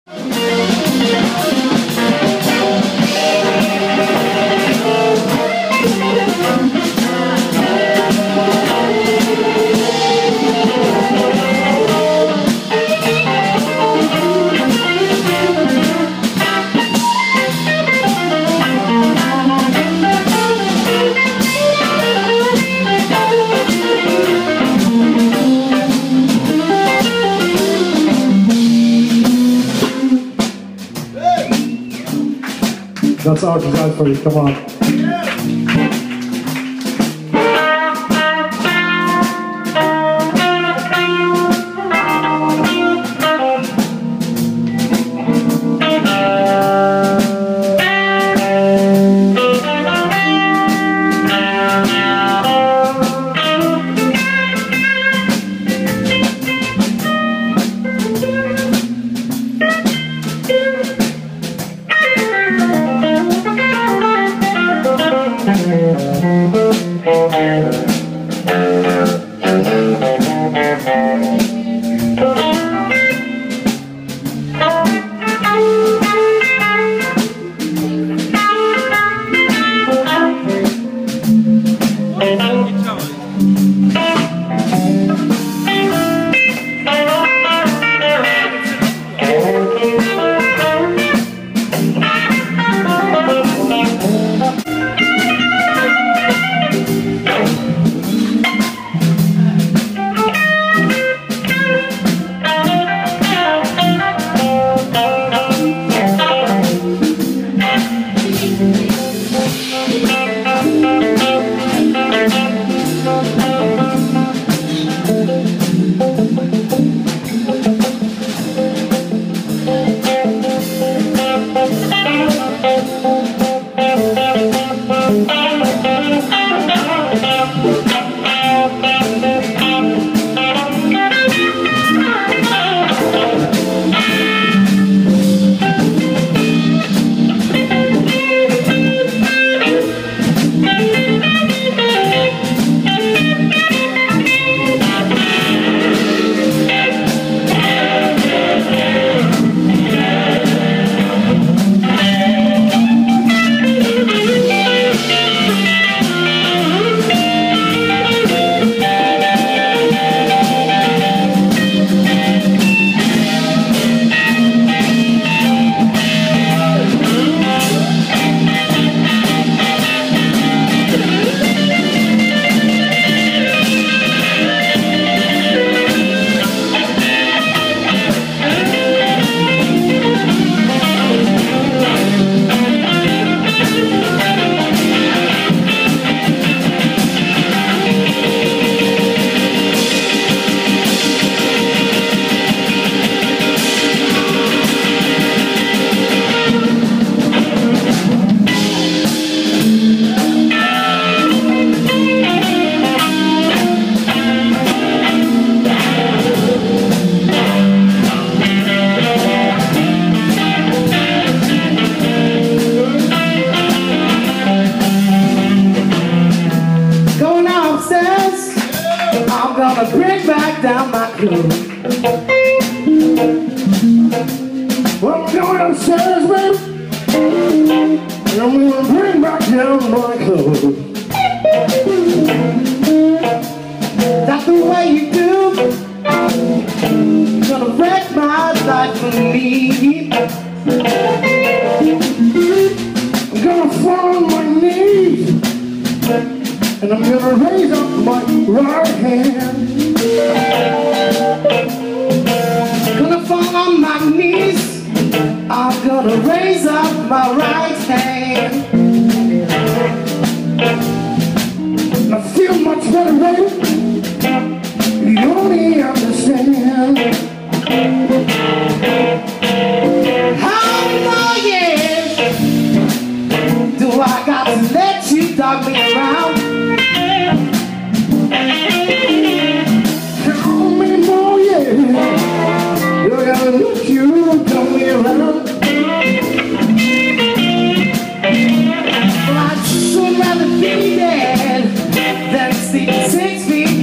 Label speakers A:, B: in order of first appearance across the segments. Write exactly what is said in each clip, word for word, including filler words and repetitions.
A: That's Artie's out for you, come on.
B: gonna bring back down my clothes. Well, I'm going upstairs, baby, and I'm gonna bring back down my clothes. That's the way you do. You're gonna wreck my life for me. I'm gonna fall on my knees, and I'm gonna raise up my right hand. Gonna fall on my knees, I'm gonna raise up my right hand. I feel much better, baby, you only understand. How many years do I got to let you dog me around? How many more years do I gotta let you dog me around? Well, I'd sooner rather be dead than sleep six feet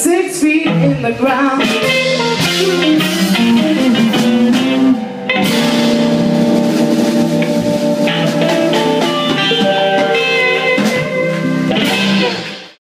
C: six feet in the ground.